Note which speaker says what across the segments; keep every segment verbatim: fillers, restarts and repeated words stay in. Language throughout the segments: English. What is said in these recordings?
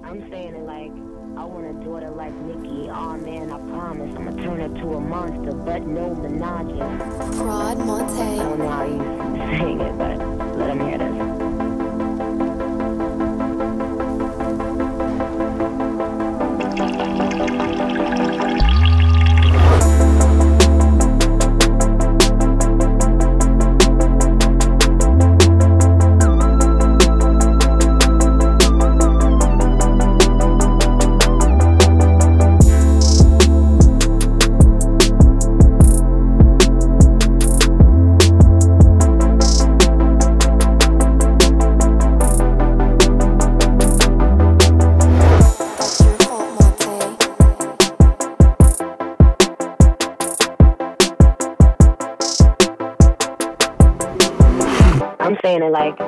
Speaker 1: I'm saying it like, I want a daughter like Nicki. Aw, man, I promise I'ma turn her to a monster, but no menage.
Speaker 2: Prod Monte.
Speaker 1: I don't know how you saying it, but let him hear this. I'm saying it like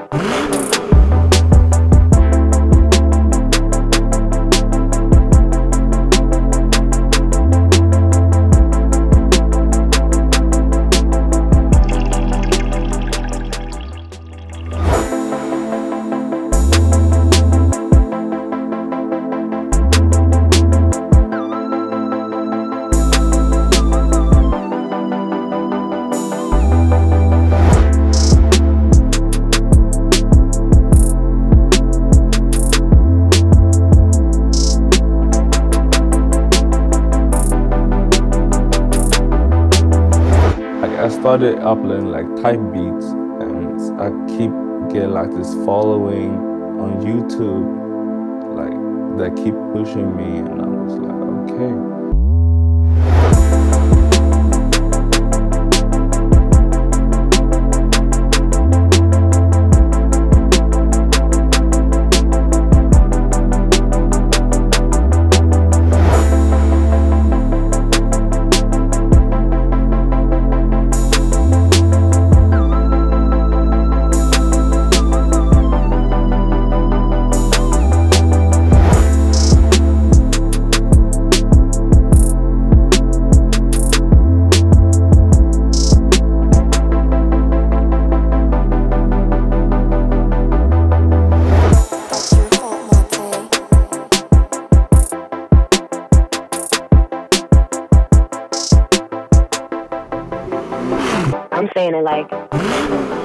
Speaker 3: I started uploading like type beats, and I keep getting like this following on YouTube, like that keep pushing me, and I was like, okay. I'm saying it like